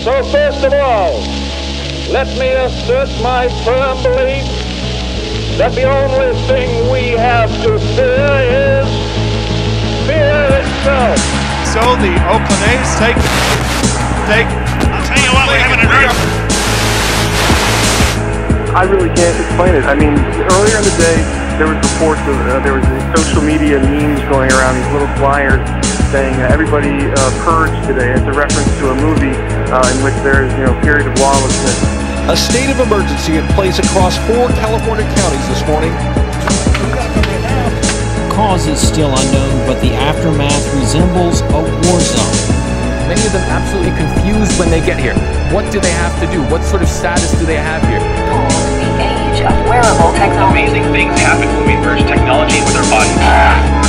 So first of all, let me assert my firm belief that the only thing we have to fear is fear itself. So the Oakland A's take. I'll tell you what, we haven't heard. I really can't explain it. I mean, earlier in the day, there was reports of there was social media memes going around, these little flyers saying everybody purged today. It's a reference to a movie in which there is, a period of lawlessness. A state of emergency in place across 4 California counties this morning. Cause is still unknown, but the aftermath resembles a war zone. Many of them absolutely confused when they get here. What do they have to do? What sort of status do they have here? The age of wearable technology. Amazing things happen when we merge technology with our bodies.